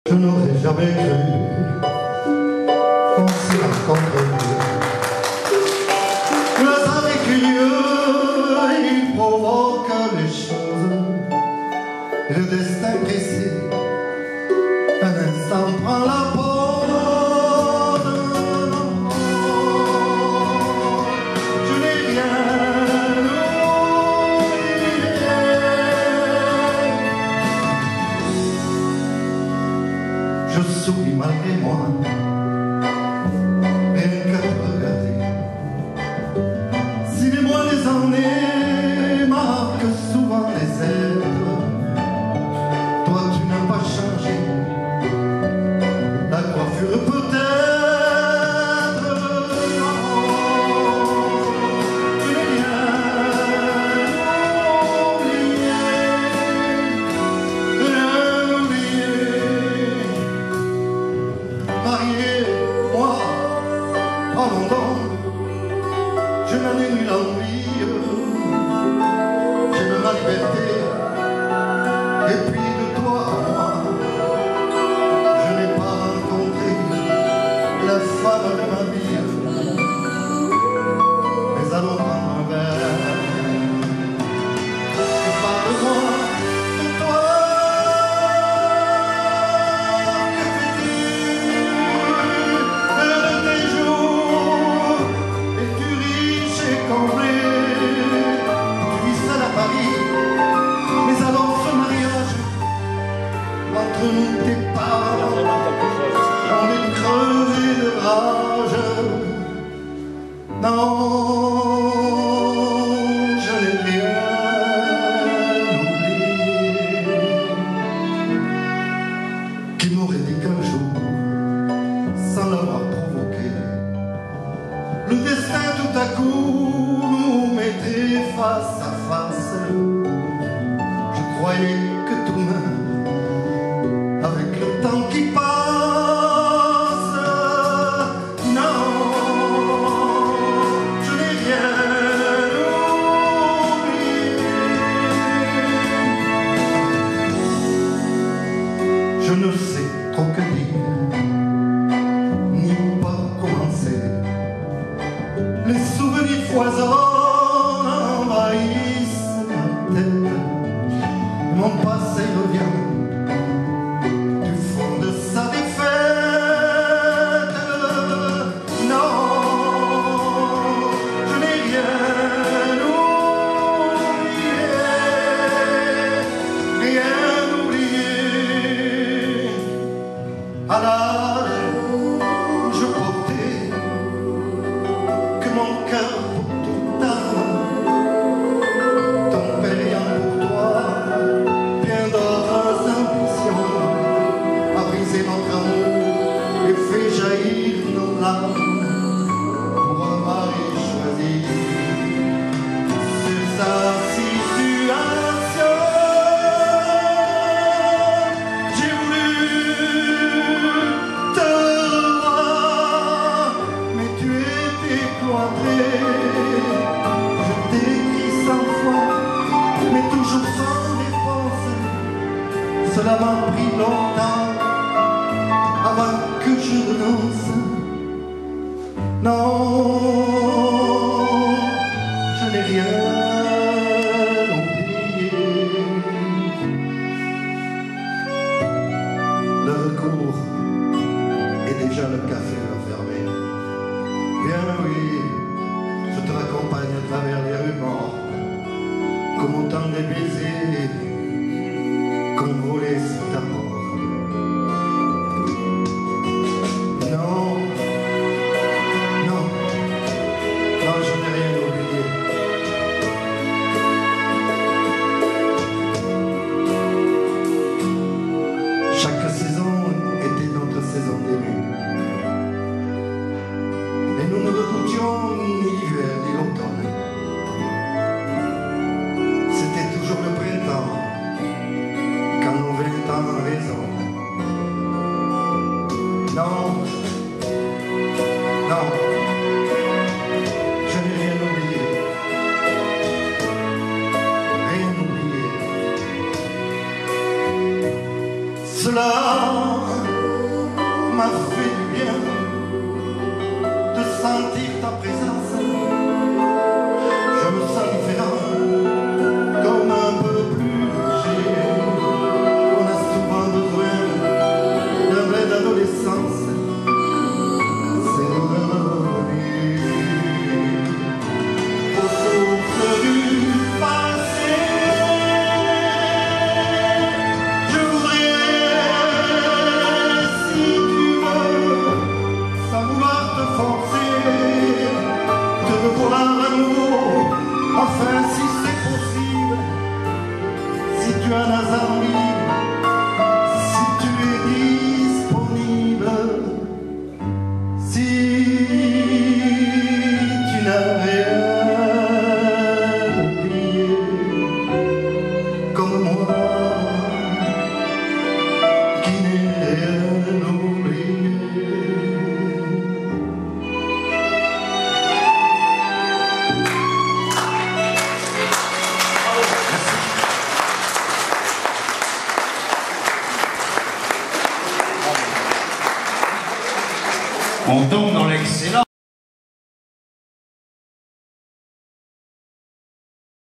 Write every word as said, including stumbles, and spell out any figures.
Je n'aurais jamais cru qu'on s'y rencontrerait. Le hasard est curieux, il provoque les choses. Et le destin pressé, un instant prend la pause. Je n'ai rien oublié. Je souris malgré moi, rien qu'à te regarder. Si les mois, les années marquent souvent les êtres, toi tu n'as pas changé. La coiffure peut-être, non, tu n'es rien oublié, rien oublié. Marié, moi, en London, je n'en ai nulle envie. J'aime ma liberté, et puis de toi à moi, je n'ai pas rencontré la femme de ma vie. Mais allons prendre un verre et parle-moi de toi. Que fais-tu de tes jours? Es-tu riche et comblé? Tu vis seul à Paris, mais alors ce mariage entre nous, tes parents, on est crevé de rage. Non, je n'ai rien oublié. Qui m'aurait dit qu'un jour, sans l'avoir provoqué, le destin tout à coup nous mettrait face à face. Je croyais que tout meurt avec le temps qui passe. Non, je n'ai rien oublié. Je ne sais trop que dire, ni pas commencer. Les souvenirs foisonnent, envahissent ma tête. Mon passé revient du fond de sa défaite. Non, je n'ai rien oublié, rien oublié. À l'âge où je portais que mon cœur pour toute âme, ton père ayant pour toi bien d'autres ambitions, a brisé notre amour et fait jaillir nos larmes pour un mari choisi sur sa situation. J'ai voulu te revoir, mais tu étais cloîtré. Je t'écris cent fois, mais toujours sans réponse. Cela m'a pris longtemps avant que je renonce. Non, je n'ai rien oublié. L'heure court et déjà le café va fermer. Bien oui, je te raccompagne à travers les rues mortes, comme autant des baisers qu'on volait sur ta mort. Non, non, non, je n'ai rien oublié. Chaque saison était notre saison début. Et nous ne redoutions ni l'hiver ni l'automne. C'était toujours le printemps, quand nos vingt ans ont raison. Non, non, je n'ai rien oublié, rien oublié. Cela m'a fait du bien de sentir ta présence. Je me sens différent, comme un peu plus léger. On a souvent besoin d'un vrai d'adolescence. C'est revenu aux sources du passé. Je voudrais, si tu veux, sans vouloir te forcer, te revoir à nouveau. Enfin, si c'est possible, si tu en as envie, si tu es disponible, si tu n'as rien oublié, comme moi, qui n'ai rien oublié. On tombe dans l'excellent.